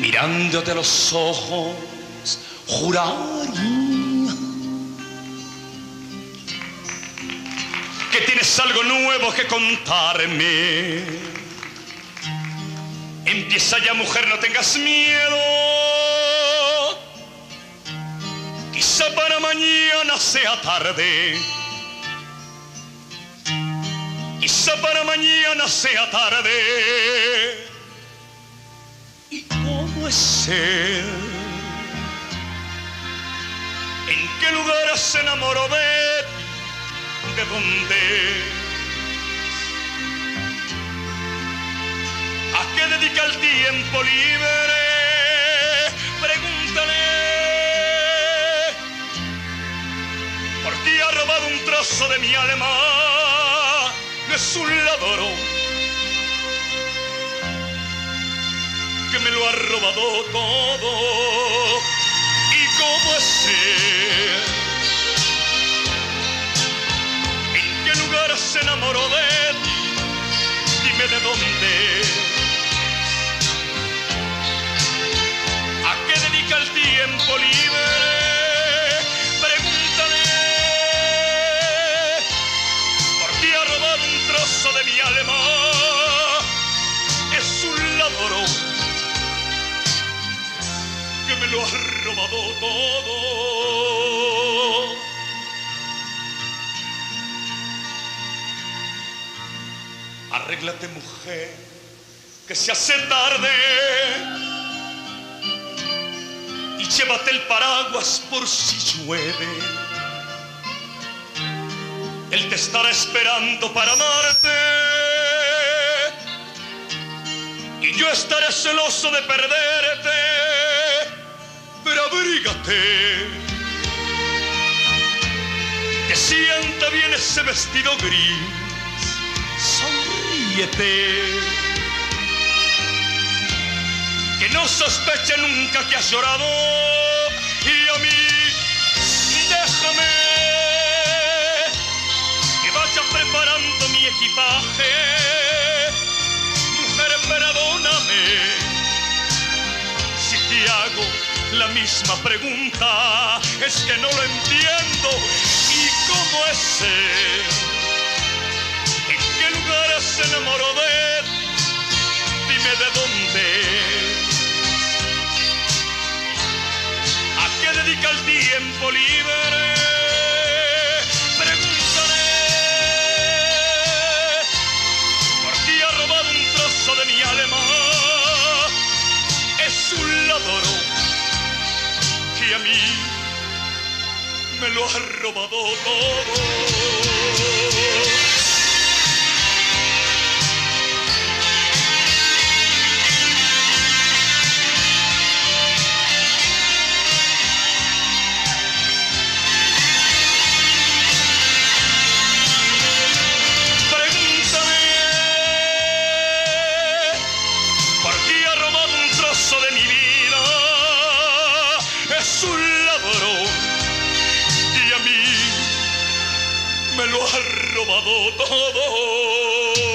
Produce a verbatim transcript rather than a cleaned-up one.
mirándote a los ojos, juraría que tienes algo nuevo que contarme. Empieza ya, mujer, no tengas miedo. Quizá para mañana sea tarde. Quizá para mañana sea tarde. ¿Y cómo es él? ¿En qué lugar se enamoró de él? ¿De dónde? ¿A qué dedica el tiempo libre? Pregúntale. ¿Por qué ha robado un trozo de mi alma? No es un ladrón que me lo ha robado todo. ¿Y cómo es él? ¿En qué lugar se enamoró de ti? Dime de dónde. ¿A qué dedica el tiempo libre? Pregúntale. ¿Por qué ha robado un trozo de mi alma? Es un ladrón que me lo ha robado todo. Arréglate, mujer, que se hace tarde, y llévate el paraguas por si llueve. Él te estará esperando para amarte, y yo estaré celoso de perderte. Pero abrígate, que sienta bien ese vestido gris. Sonríete, que no sospeche nunca que has llorado. Y a mí, déjame que vaya preparando mi equipaje. Mujer, perdóname si te hago la misma pregunta. Es que no lo entiendo. ¿Y cómo es él? ¿En qué lugar se enamoró de él? Dime de dónde. ¿A qué dedica el tiempo libre? Pregúntale. ¿Por qué ha robado un trozo de mi alma? Es un ladrón que a mí me lo ha robado todo. Me lo ha robado todo.